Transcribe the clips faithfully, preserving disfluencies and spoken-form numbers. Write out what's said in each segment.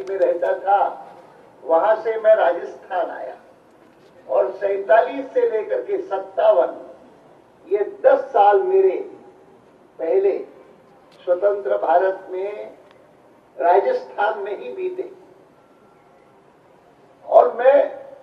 कराची में रहता था, वहां से मैं राजस्थान आया और सैतालीस से लेकर के सत्तावन ये दस साल मेरे पहले स्वतंत्र भारत में राजस्थान में ही बीते। और मैं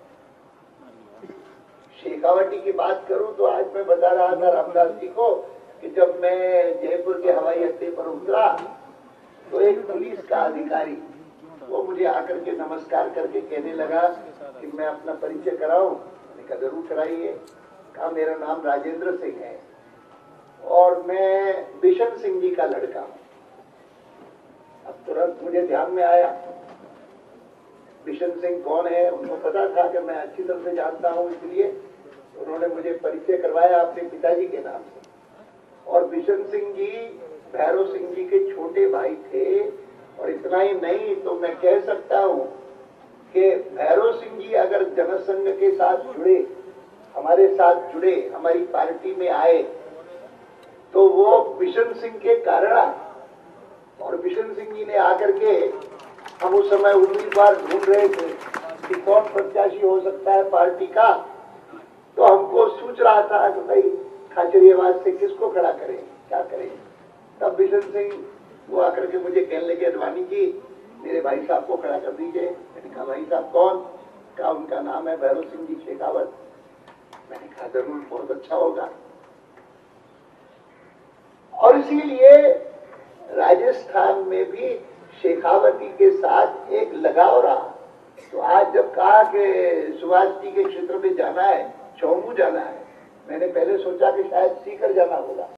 शेखावटी की बात करूं तो आज मैं बता रहा था रामदास जी को कि जब मैं जयपुर के हवाई अड्डे पर उतरा तो एक पुलिस का अधिकारी वो मुझे आकर के नमस्कार करके कहने लगा कि मैं अपना परिचय कराऊं। मैंने कहा जरूर कराइए। कहा मेरा नाम राजेंद्र सिंह है और मैं बिशन सिंह जी का लड़का हूं। अब तुरंत मुझे ध्यान में आया बिशन सिंह कौन है, उनको पता था कि मैं अच्छी तरह से जानता हूं, इसलिए उन्होंने मुझे परिचय करवाया अपने पिताजी के नाम से। और बिशन सिंह जी भैरव सिंह जी के छोटे भाई थे। और इतना ही नहीं तो मैं कह सकता हूं कि भैरव सिंह जी अगर जनसंघ के साथ जुड़े, हमारे साथ जुड़े, हमारी पार्टी में आए तो वो बिशन सिंह के कारण आए। और बिशन सिंह जी ने आकर के, हम उस समय उम्मीदवार ढूंढ रहे थे कि कौन प्रत्याशी हो सकता है पार्टी का, तो हमको सोच रहा था कि भाई खाचरियावास से किसको खड़ा करें, क्या करें। तब बिशन सिंह वो आकर के मुझे कहने लगे अडवाणी जी मेरे भाई साहब को खड़ा कर दीजिए। मैंने कहा भाई साहब कौन? कहा उनका नाम है भैरव सिंह जी शेखावत। मैंने कहा जरूर, बहुत अच्छा होगा। और इसीलिए राजस्थान में भी शेखावती के साथ एक लगाव रहा। तो आज जब कहा कि सुभाष जी के क्षेत्र में जाना है, चौमू जाना है, मैंने पहले सोचा कि शायद सीकर जाना होगा।